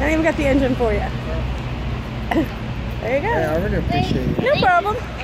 I even got the engine for you. There you go. Yeah, I really appreciate it. No problem.